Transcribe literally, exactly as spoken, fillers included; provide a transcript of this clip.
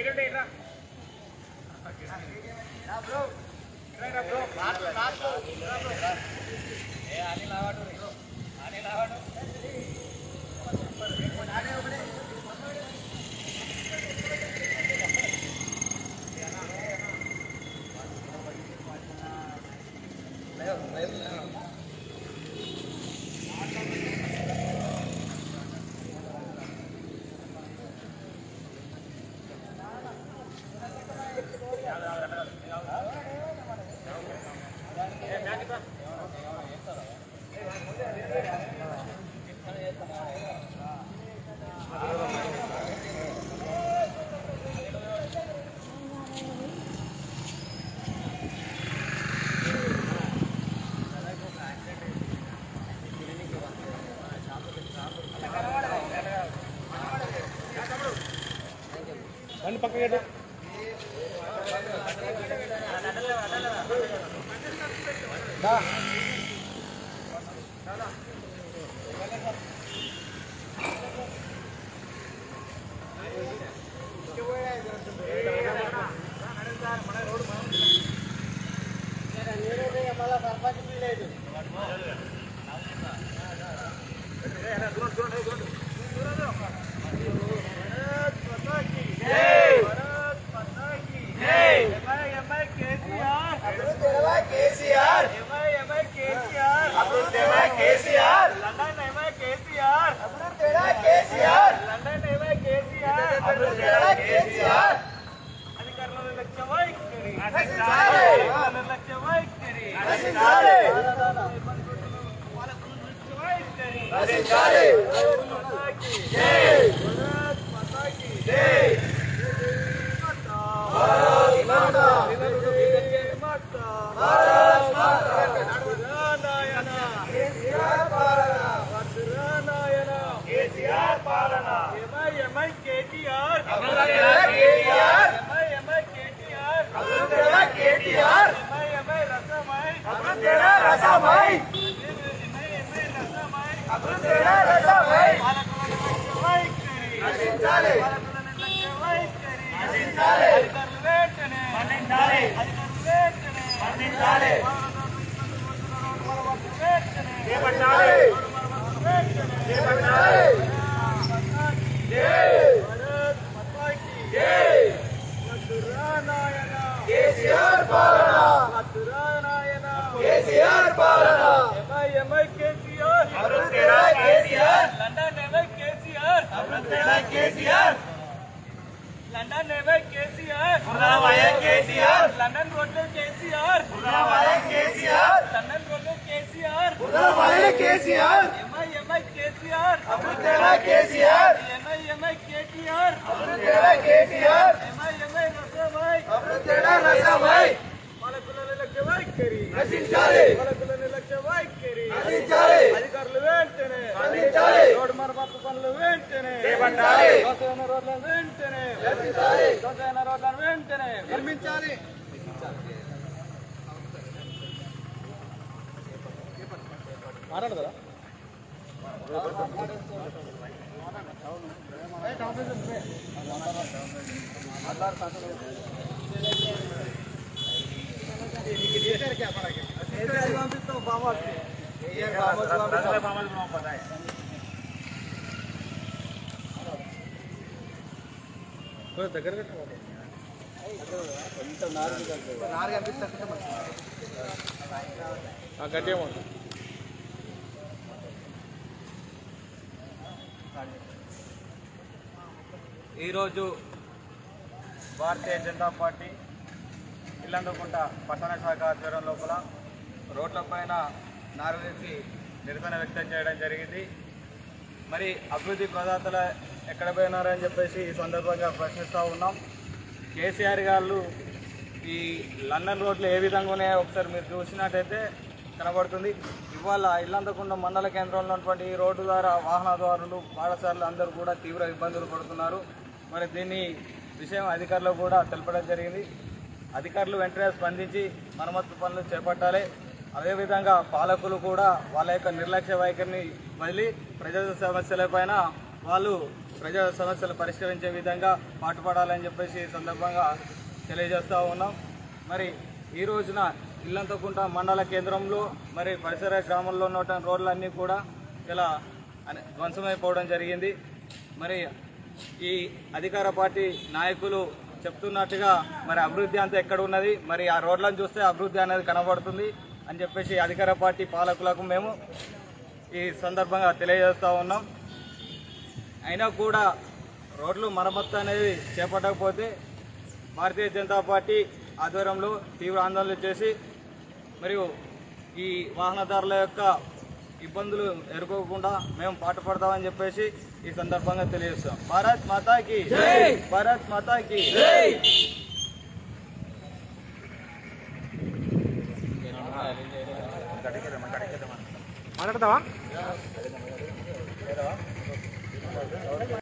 బండి పక్కకి దగ్గర గట్టిగా ఈరోజు భారతీయ జనతా పార్టీ ఇల్లందుకుంట పట్టణ శాఖ ఆధ్వర్యం లోపల రోడ్లపైన నారువేసి నిరసన వ్యక్తం చేయడం జరిగింది. మరి అభివృద్ధి ప్రదాతలు ఎక్కడ పోయినారని చెప్పేసి ఈ సందర్భంగా ప్రశ్నిస్తూ ఉన్నాం. కేసీఆర్ గారు ఈ లండన్ రోడ్లు ఏ విధంగా ఉన్నాయో ఒకసారి మీరు చూసినట్టయితే కనబడుతుంది. ఇవాళ ఇల్లందుకుంట మండల కేంద్రంలో ఉన్నటువంటి ఈ రోడ్డు ద్వారా వాహనదారులు పాఠశాలలు అందరూ కూడా తీవ్ర ఇబ్బందులు పడుతున్నారు. మరి దీన్ని విషయం అధికారులకు కూడా తెలపడం జరిగింది. అధికారులు వెంటనే స్పందించి మరమ్మతు పనులు చేపట్టాలి. అదేవిధంగా పాలకులు కూడా వాళ్ళ యొక్క నిర్లక్ష్య వైఖరిని వదిలి ప్రజల సమస్యలపైన వాళ్ళు ప్రజా సమస్యలు పరిష్కరించే విధంగా పాటుపడాలని చెప్పేసి ఈ సందర్భంగా తెలియజేస్తూ ఉన్నాం. మరి ఈ రోజున ఇల్లంతకుంట మండల కేంద్రంలో మరి పరిసర గ్రామంలో ఉన్న రోడ్లన్నీ కూడా ఇలా ధ్వంసమైపోవడం జరిగింది. మరి ఈ అధికార పార్టీ నాయకులు చెప్తున్నట్టుగా మరి అభివృద్ధి అంతా ఎక్కడ ఉన్నది, మరి ఆ రోడ్లను చూస్తే అభివృద్ధి అనేది కనబడుతుంది అని చెప్పేసి అధికార పార్టీ పాలకులకు మేము ఈ సందర్భంగా తెలియజేస్తూ ఉన్నాం. అయినా కూడా రోడ్లు మరమ్మత్తు అనేది చేపట్టకపోతే భారతీయ జనతా పార్టీ ఆధ్వర్యంలో తీవ్ర ఆందోళన చేసి మరియు ఈ వాహనదారుల యొక్క ఇబ్బందులు ఎదుర్కోకుండా మేము పాటుపడతామని చెప్పేసి ఈ సందర్భంగా తెలియజేస్తాం. భారత్ మాతాకి జై, భారత్ మాతాకి జై. మాట్లాడతావా?